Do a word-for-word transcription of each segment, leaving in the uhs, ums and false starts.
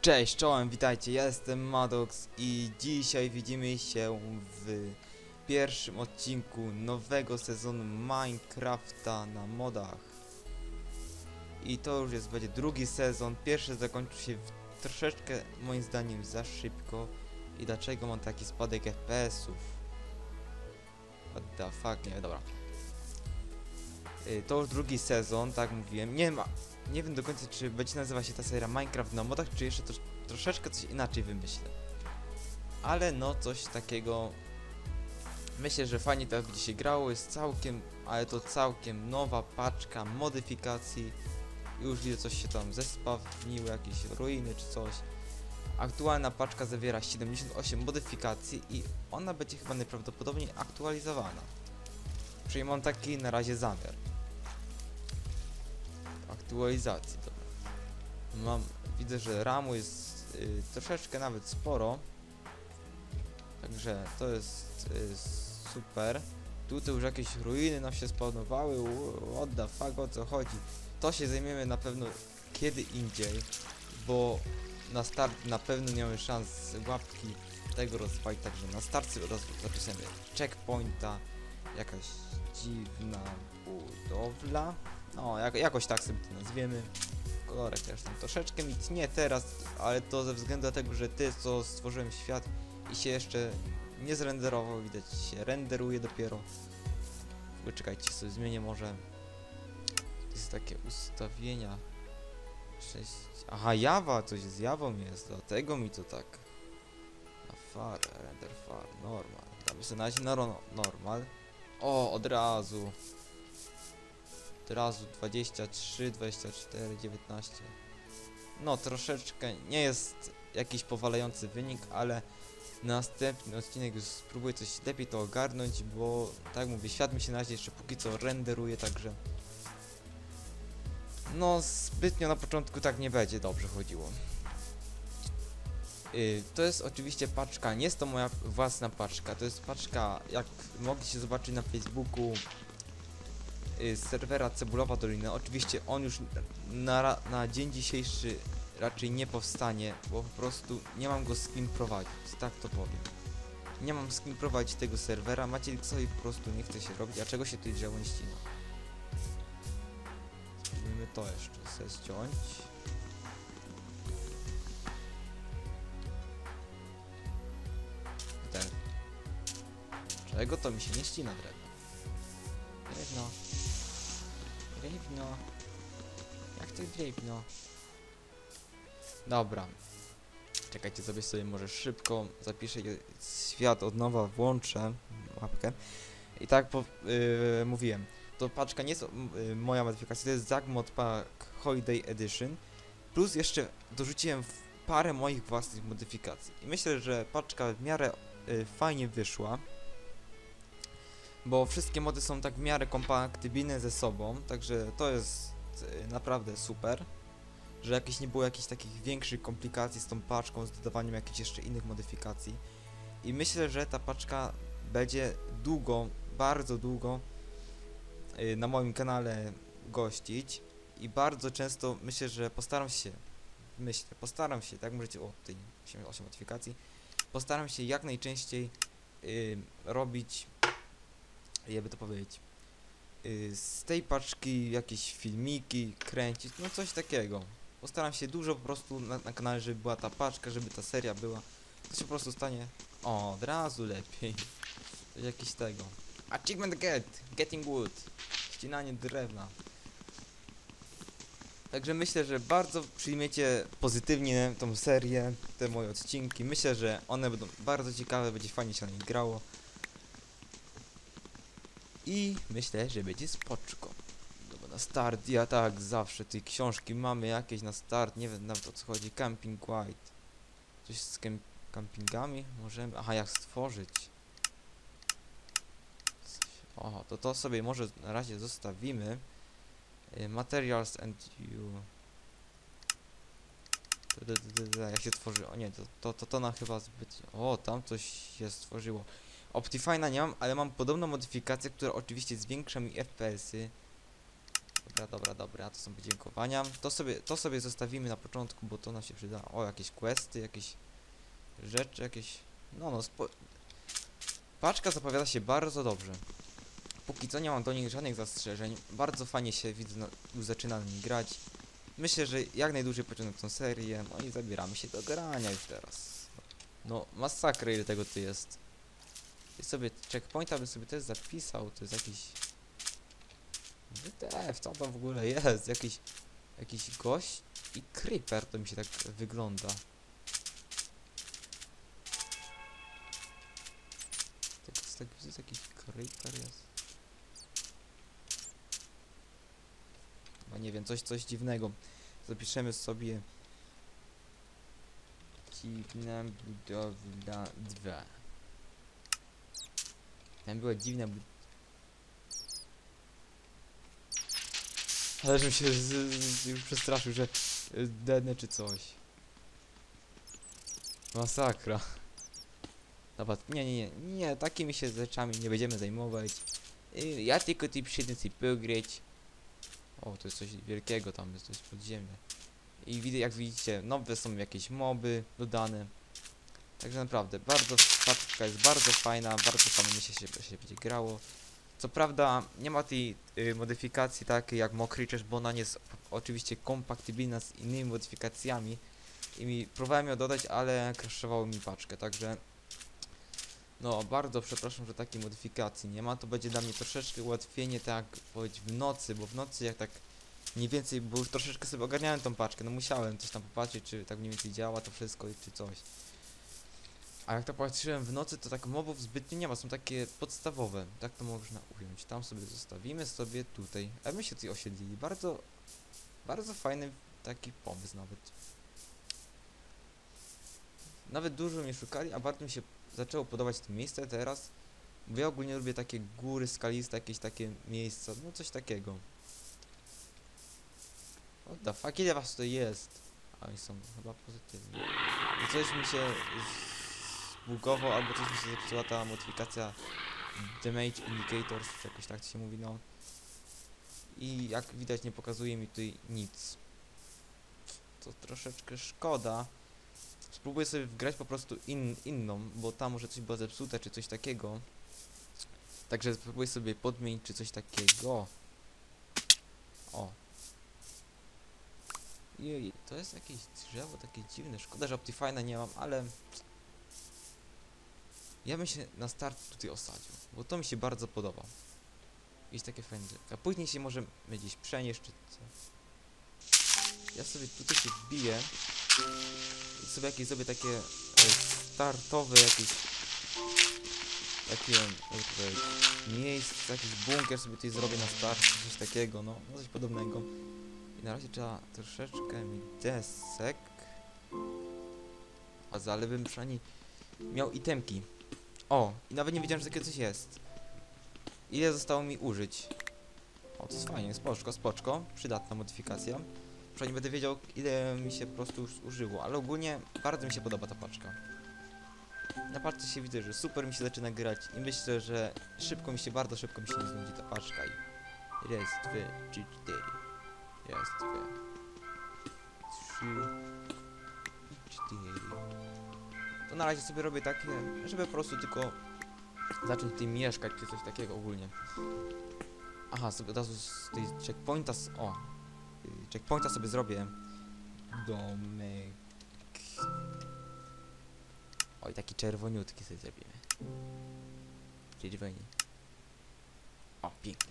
Cześć, czołem, witajcie, ja jestem Maddox i dzisiaj widzimy się w pierwszym odcinku nowego sezonu Minecrafta na modach. I to już jest, będzie drugi sezon, pierwszy zakończył się w troszeczkę, moim zdaniem, za szybko. I dlaczego mam taki spadek F P S ów? What the fuck, nie, dobra. Yy, to już drugi sezon, tak mówiłem, nie ma... Nie wiem do końca, czy będzie nazywa się ta seria Minecraft na modach, czy jeszcze to, troszeczkę coś inaczej wymyślę. Ale no, coś takiego... Myślę, że fajnie to będzie się grało, jest całkiem, ale to całkiem nowa paczka modyfikacji. Już widzę, coś się tam zespawniły, jakieś ruiny czy coś. Aktualna paczka zawiera siedemdziesiąt osiem modyfikacji i ona będzie chyba najprawdopodobniej aktualizowana. Przynajmniej mam taki na razie zamiar. Aktualizacji, dobra. Mam, widzę, że ramu jest y, troszeczkę nawet sporo. Także to jest y, super. Tutaj już jakieś ruiny nam się spawnowały. What the fuck, o co chodzi? To się zajmiemy na pewno kiedy indziej, bo na start na pewno nie mamy szans łapki tego rozwalić, także na start roz, zapisamy checkpointa, jakaś dziwna budowla. No, jak, jakoś tak sobie to nazwiemy. Kolorek też tam troszeczkę mi nie teraz, ale to ze względu na tego, że ty co stworzyłem świat i się jeszcze nie zrenderował, widać się renderuje dopiero. Czekajcie, sobie zmienię może. To jest takie ustawienia. sześć. Aha, Java, coś z Javą jest, dlatego mi to tak. Na far, render far, normal. Damy sobie na razie na normal. O, od razu. Od razu dwadzieścia trzy, dwadzieścia cztery, dziewiętnaście. No troszeczkę nie jest jakiś powalający wynik, ale następny odcinek już spróbuję coś lepiej to ogarnąć, bo tak mówię, świat mi się na razie jeszcze póki co renderuje, także no zbytnio na początku tak nie będzie dobrze chodziło. Yy, to jest oczywiście paczka, nie jest to moja własna paczka, to jest paczka, jak mogliście zobaczyć na Facebooku, z serwera Cebulowa Dolina. Oczywiście on już na, na dzień dzisiejszy raczej nie powstanie, bo po prostu nie mam go z kim prowadzić, tak to powiem. Nie mam z kim prowadzić tego serwera, macie sobie po prostu nie chce się robić, a czego się tutaj drzewo nie ścina. Spróbujmy to jeszcze sobie ściąć. Ten. Czego to mi się nie ścina drewno? Drewno. Drewno. Jak to drewno? Dobra. Czekajcie, sobie sobie może szybko zapiszę świat od nowa, włączę mapkę. I tak po, yy, mówiłem, to paczka nie jest yy, moja modyfikacja, to jest Zagmod Pack Holiday Edition. Plus jeszcze dorzuciłem parę moich własnych modyfikacji. I myślę, że paczka w miarę yy, fajnie wyszła. Bo wszystkie mody są tak w miarę kompatybilne ze sobą, także to jest y, naprawdę super, że jakieś nie było jakichś takich większych komplikacji z tą paczką, z dodawaniem jakichś jeszcze innych modyfikacji. I myślę, że ta paczka będzie długo, bardzo długo y, na moim kanale gościć i bardzo często myślę, że postaram się, myślę, postaram się, tak możecie, o tej osiem modyfikacji, postaram się jak najczęściej y, robić, jakby to powiedzieć, yy, z tej paczki jakieś filmiki kręcić, no coś takiego. Postaram się dużo po prostu na, na kanale, żeby była ta paczka, żeby ta seria była. To się po prostu stanie, o, od razu lepiej. Coś jakiś tego. Achievement get, getting wood. Ścinanie drewna. Także myślę, że bardzo przyjmiecie pozytywnie tą serię, te moje odcinki. Myślę, że one będą bardzo ciekawe, będzie fajnie się na nich grało. I myślę, że będzie spoczko. Dobra, na start, ja tak zawsze tej książki mamy jakieś na start, nie wiem nawet o co chodzi, Camping White. Coś z kemp campingami możemy, aha, jak stworzyć. O, to to sobie może na razie zostawimy. Y, materials and you. Jak się tworzy, o nie, to to, to, to na chyba zbyt, o, tam coś się stworzyło. Optifine'a nie mam, ale mam podobną modyfikację, która oczywiście zwiększa mi F P S-y. Dobra, dobra, dobra, to są podziękowania. To sobie, to sobie zostawimy na początku, bo to nam się przyda. O, jakieś questy, jakieś rzeczy, jakieś... No, no, spo... Paczka zapowiada się bardzo dobrze. Póki co nie mam do nich żadnych zastrzeżeń. Bardzo fajnie się widzę, no, już zaczyna na niej grać. Myślę, że jak najdłużej pociągnę tą serię. No i zabieramy się do grania już teraz. No, masakra ile tego tu jest. I sobie checkpointa bym sobie też zapisał. To jest jakiś... W T F, co to w ogóle jest? Jakiś... Jakiś gość i creeper to mi się tak wygląda. Tak, jest, tak, jest jakiś creeper jest. No nie wiem, coś, coś dziwnego. Zapiszemy sobie dziwna budowla dwa. Tam była dziwna budowla. Ale żebym się z, z, już przestraszył, że dednę czy coś. Masakra. Dobra, nie, nie, nie, nie, takimi się rzeczami nie będziemy zajmować. Y, Ja tylko tutaj przyjdę sobie pograć. O, to jest coś wielkiego tam, jest coś podziemne. I widzę, jak widzicie, nowe są jakieś moby dodane. Także naprawdę, bardzo, paczka jest bardzo fajna, bardzo fajnie mi się, się, się będzie grało. Co prawda, nie ma tej y, modyfikacji takiej jak Mokriczesz, bo ona nie jest oczywiście kompatybilna z innymi modyfikacjami. I mi próbowałem ją dodać, ale crashowało mi paczkę, także... No, bardzo przepraszam, że takiej modyfikacji nie ma. To będzie dla mnie troszeczkę ułatwienie, tak powiedzieć, w nocy, bo w nocy jak tak mniej więcej, bo już troszeczkę sobie ogarniałem tą paczkę, no musiałem coś tam popatrzeć, czy tak mniej więcej działa to wszystko, czy coś. A jak to patrzyłem w nocy, to tak mobów zbytnio nie ma, są takie podstawowe, tak to można ująć. Tam sobie zostawimy, sobie tutaj. A my się tutaj osiedlili, bardzo, bardzo fajny taki pomysł nawet. Nawet dużo mnie szukali, a bardzo mi się zaczęło podobać to miejsce teraz. Bo ja ogólnie lubię takie góry skaliste, jakieś takie miejsca, no coś takiego. What the fuck, ile was to jest? A oni są chyba pozytywni. I coś mi się zbugowało, albo coś mi się zepsuła ta modyfikacja Damage Indicators, czy jakoś tak to się mówi, no. I jak widać nie pokazuje mi tutaj nic. To troszeczkę szkoda. Spróbuję sobie wgrać po prostu in, inną, bo tam może coś było zepsute, czy coś takiego. Także spróbuję sobie podmienić, czy coś takiego. O. Jej, to jest jakieś drzewo takie dziwne. Szkoda, że Optifine'a nie mam, ale... Ja bym się na start tutaj osadził, bo to mi się bardzo podoba. Jest takie fajne drzewo. A później się możemy gdzieś przenieść, czy co. Ja sobie tutaj się wbiję. I sobie jakieś zrobię takie e, startowe jakieś... Takie... Jak to powiedzieć, miejsce, jakiś bunkier sobie tutaj zrobię na start, czy coś takiego, no. No coś podobnego. I na razie trzeba troszeczkę mi desek. A za ale bym przynajmniej miał itemki. O, i nawet nie wiedziałem, że takie coś jest. Ile zostało mi użyć? O, to jest fajnie, spoczko, spoczko. Przydatna modyfikacja. Przynajmniej będę wiedział, ile mi się po prostu już użyło. Ale ogólnie bardzo mi się podoba ta paczka. Na paczce się widzę, że super mi się zaczyna grać. I myślę, że szybko mi się, bardzo szybko mi się nie znudzi ta paczka. I raz, dwa, trzy, cztery. Raz, dwa, trzy, cztery. To na razie sobie robię takie, żeby po prostu tylko zacząć tutaj mieszkać, czy coś takiego ogólnie. Aha, sobie od razu z tej checkpointa, z, o, checkpointa sobie zrobię. Domek. Oj, taki czerwoniutki sobie zrobimy. Czerwoni. O, pięknie.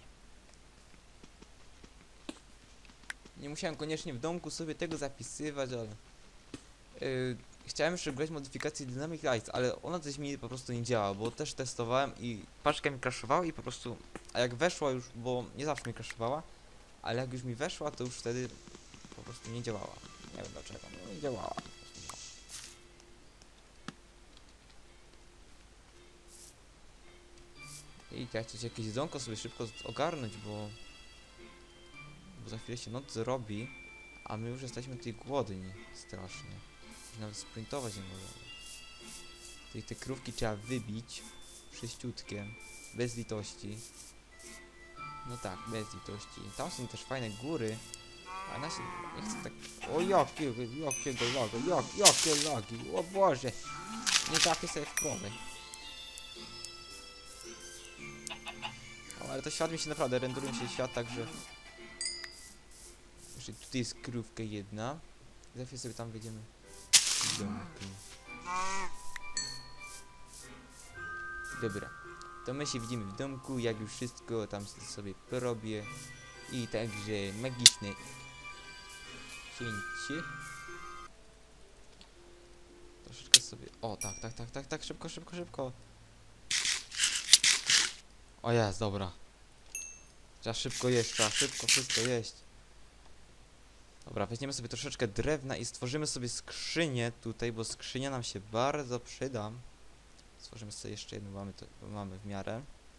Nie musiałem koniecznie w domku sobie tego zapisywać, ale... Yy, chciałem jeszcze grać modyfikację Dynamic Lights, ale ona coś mi po prostu nie działa, bo też testowałem i paczka mi crashowała i po prostu... A jak weszła już, bo nie zawsze mi crashowała, ale jak już mi weszła, to już wtedy po prostu nie działała. Nie wiem dlaczego, no nie działała. I ja chcę jakieś jedzonko sobie szybko ogarnąć, bo... Bo za chwilę się noc zrobi, a my już jesteśmy tutaj głodni strasznie. Nawet sprintować nie możemy. Tutaj te krówki trzeba wybić. Wszyściutkie. Bez litości. No tak, bez litości. Tam są też fajne góry. A nasi... Nie chcę tak... O jakiego, jakiego laga, jak, jakie lagi, o Boże. Nie trafię sobie w krowę. O, ale to świat mi się naprawdę, renderuje mi się świat tak, że... Jeszcze tutaj jest krówka jedna. Za chwilę sobie tam wejdziemy. Dobra. To my się widzimy w domku, jak już wszystko tam sobie porobię. I także magiczne cięcie. Troszeczkę sobie... O, tak, tak, tak, tak, tak, szybko, szybko, szybko. O jest, dobra. Trzeba szybko jeść, trzeba szybko wszystko jeść. Dobra, weźmiemy sobie troszeczkę drewna i stworzymy sobie skrzynię tutaj, bo skrzynia nam się bardzo przyda. Stworzymy sobie jeszcze jedną, mamy, to, mamy w miarę.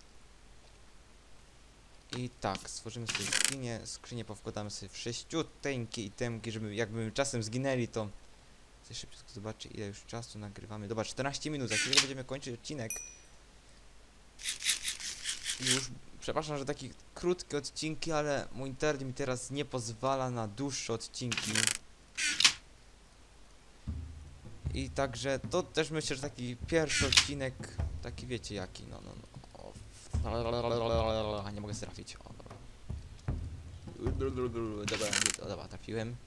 I tak, stworzymy sobie skrzynię, skrzynię powkładamy sobie w sześciuteńkie itemki, żeby jakby czasem zginęli, to... Chcę szybciutko zobaczyć, ile już czasu nagrywamy. Dobra, czternaście minut, za chwilę będziemy kończyć odcinek. Już, przepraszam, że takie krótkie odcinki, ale mój internet mi teraz nie pozwala na dłuższe odcinki. I także to też myślę, że taki pierwszy odcinek, taki wiecie jaki, no, no, no. O, nie mogę trafić. O, dobra. Dobra, dobra, trafiłem.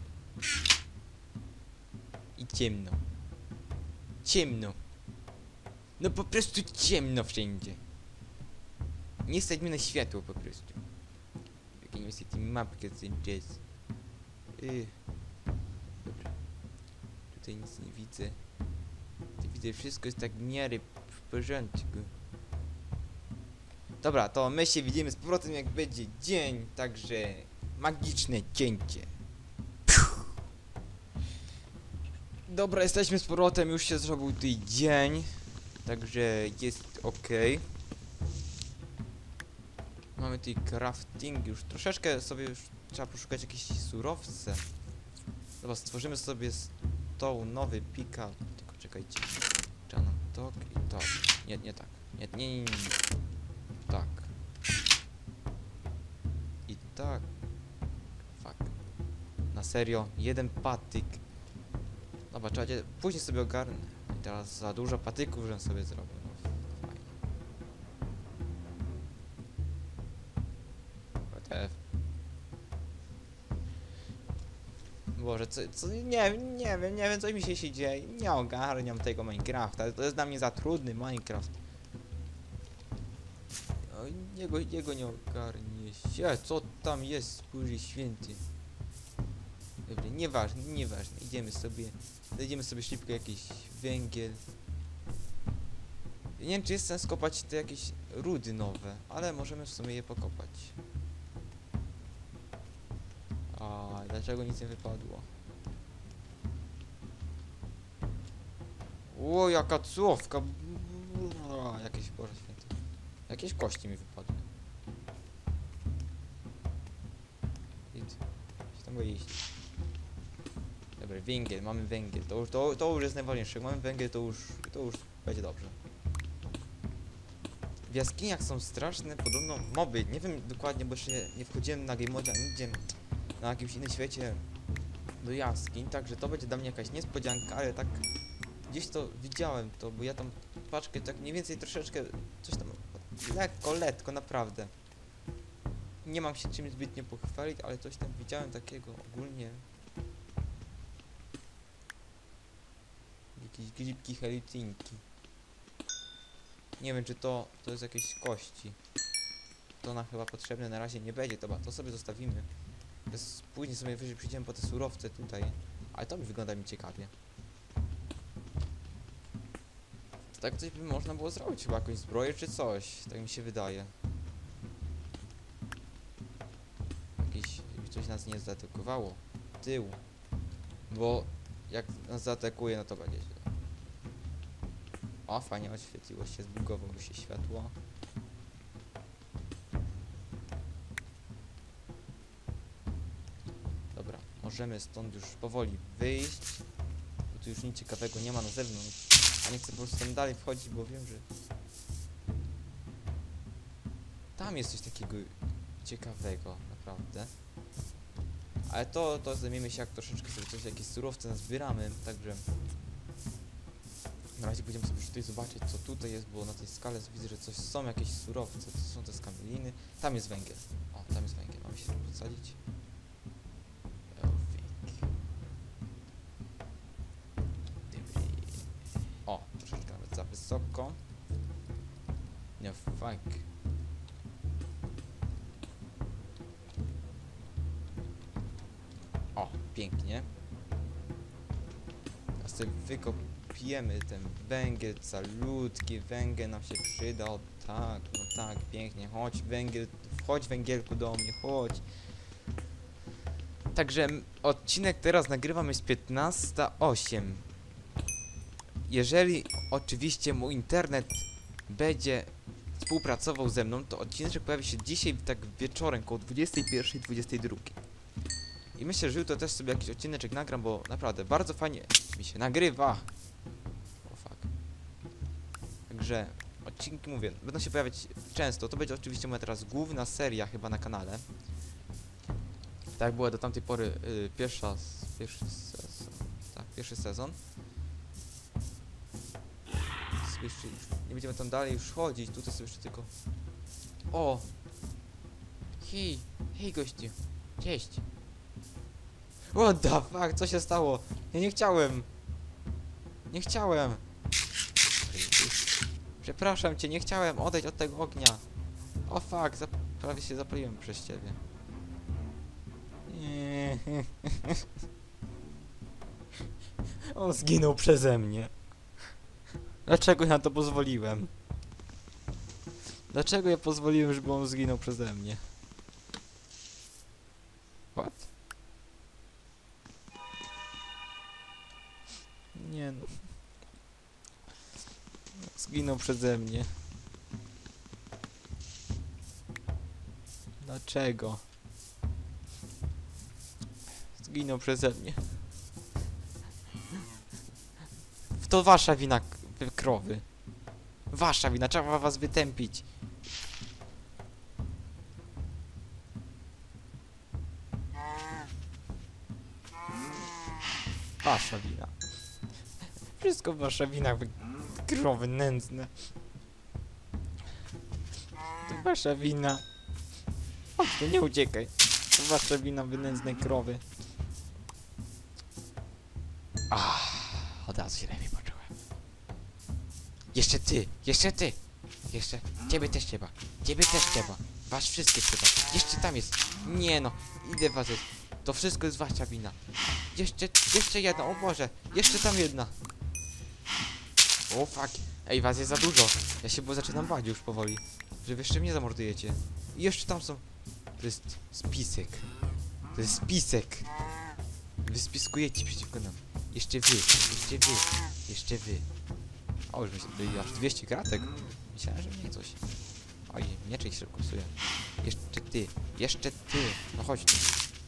I ciemno. Ciemno. No po prostu ciemno wszędzie. Nie stać mi na światło po prostu. Jakie niestety mapkę ten jazz. Yy. Dobra. Tutaj nic nie widzę. Tutaj widzę, wszystko jest tak w miarę w porządku. Dobra, to my się widzimy z powrotem jak będzie dzień, także magiczne cięcie. Dobra, jesteśmy z powrotem, już się zrobił tutaj dzień. Także jest ok. Mamy tutaj crafting, już troszeczkę sobie już trzeba poszukać jakieś surowce. Dobra, stworzymy sobie z tą nowy pika. Tylko czekajcie. Trzeba nam tak i tak. Nie, nie tak. Nie, nie, nie, nie, nie. Tak. I tak. Fuck. Na serio, jeden patyk. Dobra, trzeba cię później sobie ogarnę. I teraz za dużo patyków, żebym sobie zrobił. No, fajnie. Boże, co, co, nie wiem, nie wiem, nie wiem, co mi się, się dzieje. Nie ogarniam tego Minecrafta. To jest dla mnie za trudny Minecraft. O, jego, jego nie ogarnie się. Co tam jest, Boże Święty? Dobra, nieważne, nieważne. Idziemy sobie, znajdziemy sobie szybko jakiś węgiel. Nie wiem, czy jest sens kopać te jakieś rudy nowe, ale możemy w sumie je pokopać. A dlaczego nic nie wypadło? O, jaka cłowka! O, jakieś, Boże Święty. Jakieś kości mi wypadły. Idź. Gdzie tam go iść? Dobra, węgiel, mamy węgiel. To już, to, to już jest najważniejsze. Jak mamy węgiel, to już, to już będzie dobrze. W jaskiniach są straszne, podobno moby. Nie wiem dokładnie, bo jeszcze nie wchodziłem na game mode, nigdzie na jakimś innym świecie do jaskiń, także to będzie dla mnie jakaś niespodzianka, ale tak gdzieś to widziałem to, bo ja tam paczkę tak mniej więcej troszeczkę coś tam lekko, letko, naprawdę. Nie mam się czym zbytnio pochwalić, ale coś tam widziałem takiego ogólnie. Jakieś grzybki, helicinki. Nie wiem, czy to, to jest jakieś kości. To nam chyba potrzebne na razie nie będzie, to, to sobie zostawimy. Bez, później sobie wyżej przyjdziemy po te surowce tutaj. Ale to mi wygląda mi ciekawie. To tak coś by można było zrobić, chyba jakąś zbroję czy coś. Tak mi się wydaje. Jakieś, jakby coś nas nie zaatakowało. Tył. Bo jak nas zaatakuje, no to będzie źle. O, fajnie oświetliło się, zbugowało się światło. Dobra, możemy stąd już powoli wyjść. Bo tu już nic ciekawego nie ma na zewnątrz. A nie chcę po prostu tam dalej wchodzić, bo wiem, że... Tam jest coś takiego ciekawego, naprawdę. Ale to, to zajmiemy się jak troszeczkę sobie coś, jakieś surowce nazbieramy, także... Na razie będziemy sobie już tutaj zobaczyć, co tutaj jest, bo na tej skale widzę, że coś są jakieś surowce, to są te skamieliny. Tam jest węgiel. O, tam jest węgiel. Mamy się posadzić. O, troszeczkę nawet za wysoko. Nie, fuck. O, pięknie. Teraz sobie wykopiemy ten węgiel, calutki węgiel nam się przyda. O tak, no tak, pięknie. Chodź węgiel, chodź węgielku do mnie, chodź. Także odcinek teraz nagrywam jest piętnasta osiem. Jeżeli oczywiście mój internet będzie współpracował ze mną, to odcinek pojawi się dzisiaj tak wieczorem, koło dwudziestej pierwszej dwudziestej drugiej. I myślę, że jutro też sobie jakiś odcinek nagram, bo naprawdę bardzo fajnie mi się nagrywa. O fuck. Także odcinki, mówię, będą się pojawiać często. To będzie oczywiście moja teraz główna seria chyba na kanale. Tak jak była do tamtej pory yy, pierwsza, pierwszy sezon. Tak, pierwszy sezon. Jeszcze nie będziemy tam dalej już chodzić, tutaj sobie jeszcze tylko... O! Hej! Hej gościu! Cześć! What the fuck? Co się stało? Ja nie chciałem! Nie chciałem! Przepraszam cię, nie chciałem odejść od tego ognia! O fuck! Zap prawie się zapaliłem przez ciebie. Nie. On zginął przeze mnie. Dlaczego ja na to pozwoliłem? Dlaczego ja pozwoliłem, żeby on zginął przeze mnie? What? Nie no. Zginął przeze mnie. Dlaczego? Zginął przeze mnie. To wasza wina, krowy. Wasza wina, trzeba was wytępić. Wasza wina. Wszystko wasza wina, wy krowy nędzne. To wasza wina. Chodź, to nie uciekaj. To wasza wina, wy nędzne krowy. Ah, od razu się lepiej poczułem. Jeszcze ty, jeszcze ty. Jeszcze, ciebie też trzeba. Ciebie też trzeba. Was wszystkich trzeba. Jeszcze tam jest. Nie no, idę was jest. To wszystko jest wasza wina. Jeszcze, jeszcze jedna, o Boże. Jeszcze tam jedna. O fuck. Ej, was jest za dużo. Ja się bo zaczynam bać już powoli. Że wy jeszcze mnie zamordujecie. I jeszcze tam są. To jest spisek. To jest spisek. Wy spiskujecie przeciwko nam. Jeszcze wy, jeszcze wy, jeszcze wy. O, już myślę, aż dwieście kratek. Myślałem, że mnie coś. Oj, mieczyk się kusuje. Jeszcze ty, jeszcze ty. No chodź tu.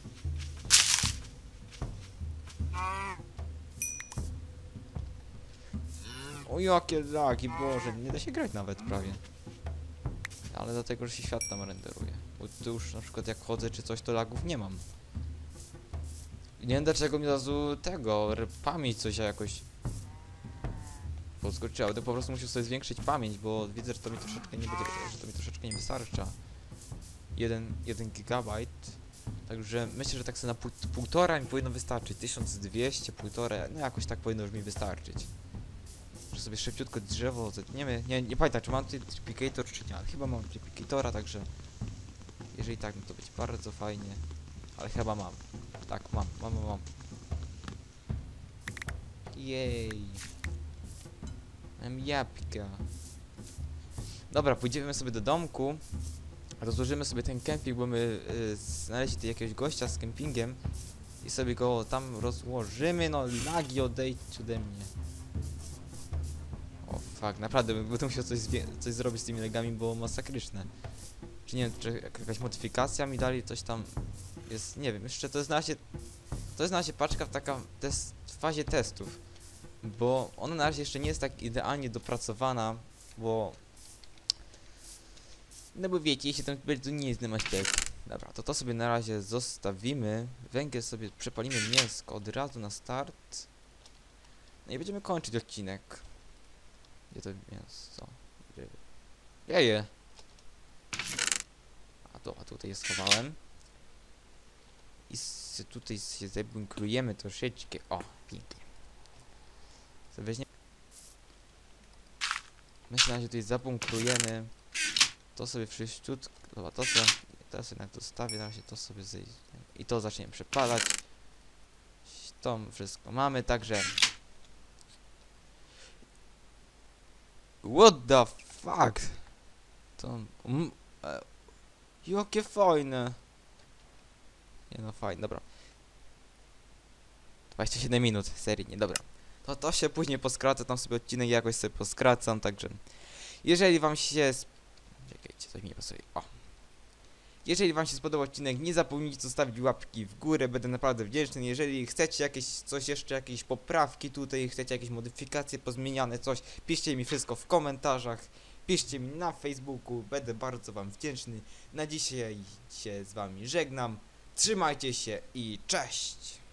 O jakie lagi, Boże, nie da się grać nawet prawie. Ale dlatego, że się świat tam renderuje. Bo tu już na przykład jak chodzę czy coś, to lagów nie mam. Nie wiem dlaczego mi od razu tego, pamięć coś jakoś podskoczyła, to po prostu musiał sobie zwiększyć pamięć, bo widzę, że to mi troszeczkę nie będzie, że to mi troszeczkę nie wystarcza. Jeden, jeden gigabajt. Także myślę, że tak sobie na pół, półtora mi powinno wystarczyć. tysiąc dwieście, półtora, no jakoś tak powinno już mi wystarczyć. Że sobie szybciutko drzewo zetniemy. Nie, nie pamiętam, czy mam tutaj triplicator, czy nie, ale chyba mam triplicatora, także jeżeli tak, no to być bardzo fajnie. Ale chyba mam. Tak, mam, mam, mam, mam. Jej. Mam jabłka. Dobra, pójdziemy sobie do domku. Rozłożymy sobie ten kemping, bo my y, znaleźli tutaj jakiegoś gościa z kempingiem. I sobie go tam rozłożymy. No, lagi odejdź ode mnie. O fuck, naprawdę będę musiał coś, coś zrobić z tymi lagami, bo masakryczne. Czy nie wiem, czy jakaś modyfikacja mi dali, coś tam jest, nie wiem, jeszcze to jest na razie, to jest na razie paczka w taka test, w fazie testów, bo ona na razie jeszcze nie jest tak idealnie dopracowana, bo, no bo wiecie, jeśli tam bardzo nie znam aż tak, Dobra, to to sobie na razie zostawimy. Węgiel sobie przepalimy, mięsko od razu na start. No i będziemy kończyć odcinek. Gdzie to mięso? Gdzie? Jeje! A to, a tutaj je schowałem. I s tutaj się zabunkrujemy troszeczkę. O, pięknie. Co weźmie? Myślę, że tutaj zabunkrujemy. To sobie wszyściutko. Dobra, to sobie. Teraz jednak dostawię, na razie to sobie zejdzie. I to zaczniemy przepalać. To wszystko mamy, także. What the fuck? To. Mm, e, jakie fajne. Nie no, fajne, dobra. dwadzieścia siedem minut, seryjnie, dobra. To to się później poskraca, tam sobie odcinek jakoś sobie poskracam, także. Jeżeli wam się. Czekajcie, coś mi nie pasuje. O. Jeżeli wam się spodobał odcinek, nie zapomnijcie zostawić łapki w górę, będę naprawdę wdzięczny. Jeżeli chcecie jakieś coś jeszcze, jakieś poprawki tutaj, chcecie jakieś modyfikacje pozmieniane, coś, piszcie mi wszystko w komentarzach, piszcie mi na Facebooku, będę bardzo wam wdzięczny. Na dzisiaj się z wami żegnam, trzymajcie się i cześć!